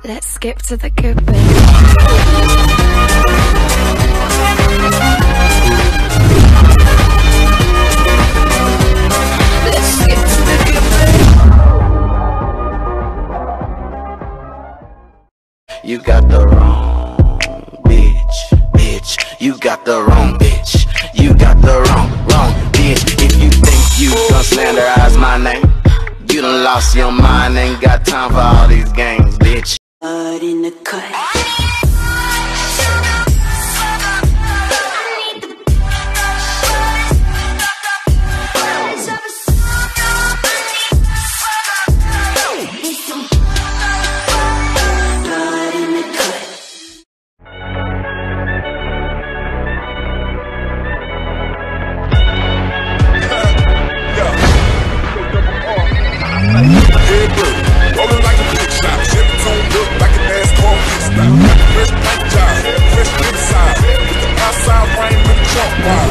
Let's skip to the good bit. Let's skip to the good bit. You got the wrong bitch. You got the wrong bitch. You got the wrong bitch. If you think you gon' slanderize my name, you done lost your mind. Ain't got time for all these games, bitch. Blood in the cut. Rolling like a big shot, Chevy tune look like a NASCAR pit stop. Fresh paint job, fresh inside, with the outside frame with the trunk wide.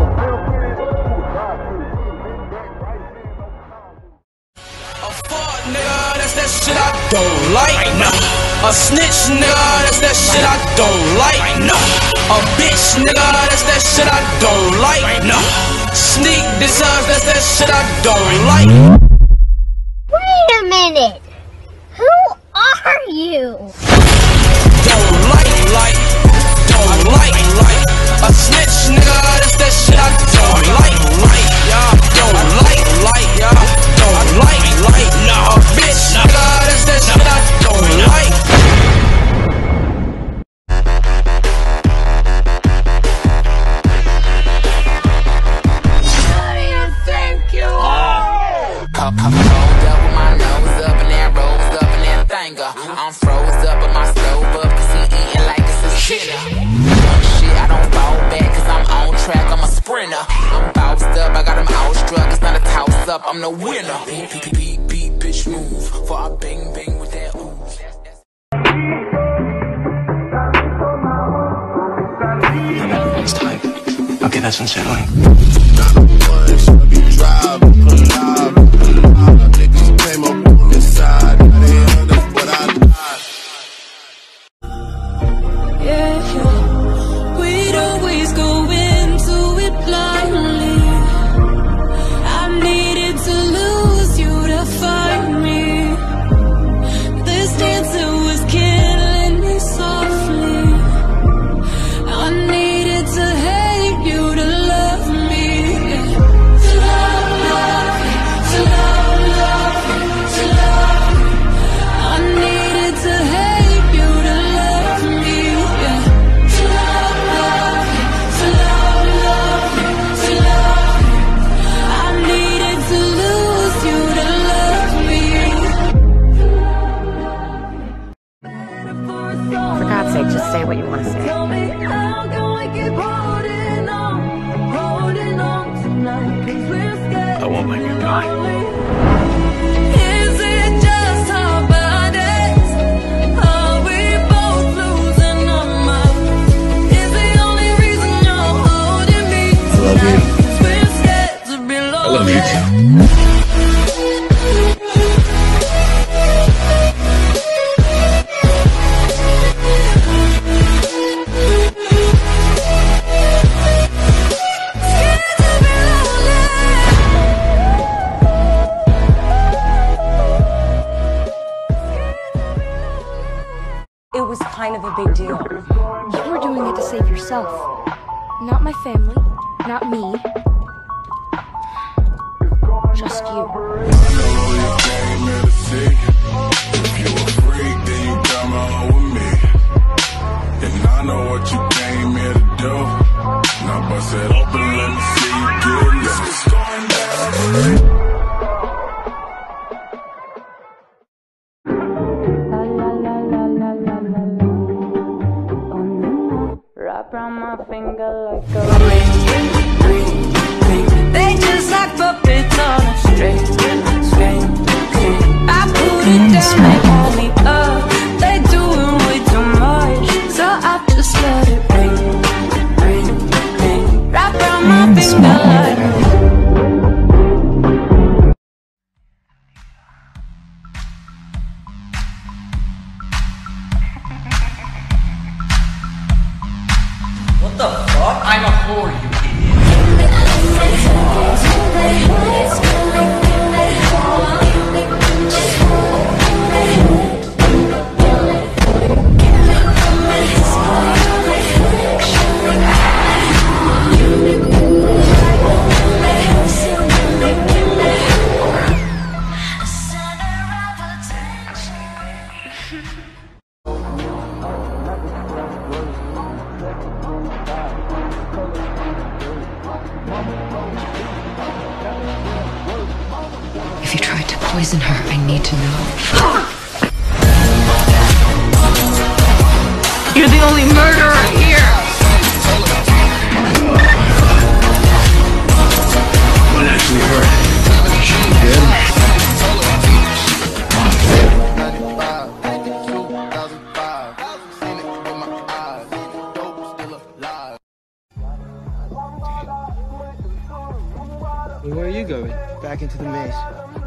A fuck nigga, that's that shit I don't like. No. A snitch nigga, that's that shit I don't like. No. A bitch nigga, that's that shit I don't like. No. Sneak designs, that's that shit I don't like. Wait a minute! Who are you? Don't like, a snitch nigga, that's that shit I don't like, y'all. Don't like, y'all. Don't like, no. A bitch nigga, that's that shit I don't like. Who do you think you are? I'm rolled up with my nose up and that rose up and that finger. I'm froze up but my stove up cause he eating like it's his dinner. Shit, I don't fall back cause I'm on track, I'm a sprinter. I'm bounced up, I got him outstruck, it's not a toss up, I'm the winner. Beat, bitch move, for I bang bang with that ooh. It's time. Okay, that's unsettling. We'd always go into it blindly. I needed to lose you to find me. This dancing was killing me softly. I needed to hate you to love me. To love you, to love you, to love you. I needed to hate you to love me. To love you, to love you, to love you. I needed to lose you to love me. For God's sake, just say what you want to say. Tell me how can we keep holding on tonight? 'Cause we're scared. I won't let you die. Is it just our bodies? Are we both losing our minds? Is the only reason you're holding me love you. tonight? 'Cause we're scared to be lonely. I love you too. It was kind of a big deal. You were doing it to save yourself. Not my family. Not me. Just you. If you a freak, then you come on with me. And I know what you came here to do. Now bust it open, let me see you get loose. It's going down. Wrap around my finger like a ring. They just like puppets on a string. I put it down, they hold me up. They doing way too much, so I just let it ring. Wrap around my finger like a ring. What the fuck? I'm a whore, you idiot. If you tried to poison her, I need to know. You're the only murderer here! What actually hurt? She Where are you going? Back into the maze.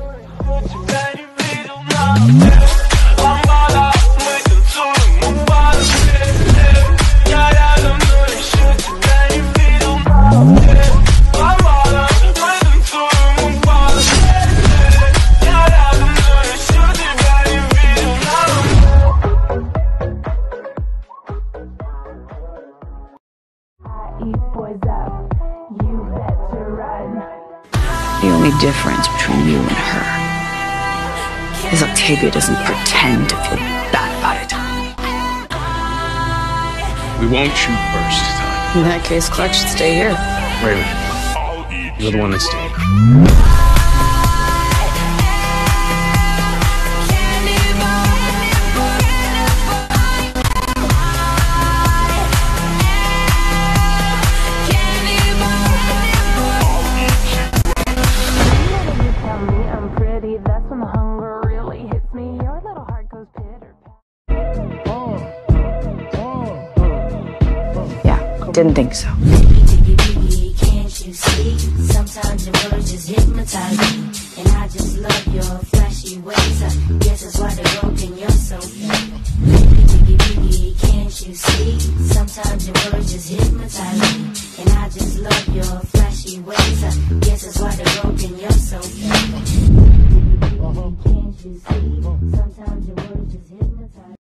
The only difference between you and her is Octavia doesn't pretend to feel bad about it. We won't shoot first time. In that case, Clark should stay here. Wait a minute. You're the one that's staying. Didn't think so. Can't you see? Sometimes your words just hypnotize me, and I just love your flashy ways. I guess that's why they're broken. You're so fake. Can't you see? Sometimes your words just hypnotize me, and I just love your flashy ways. I guess that's why they're broken. You're so fake. Can't you see? Sometimes your words just hypnotize me.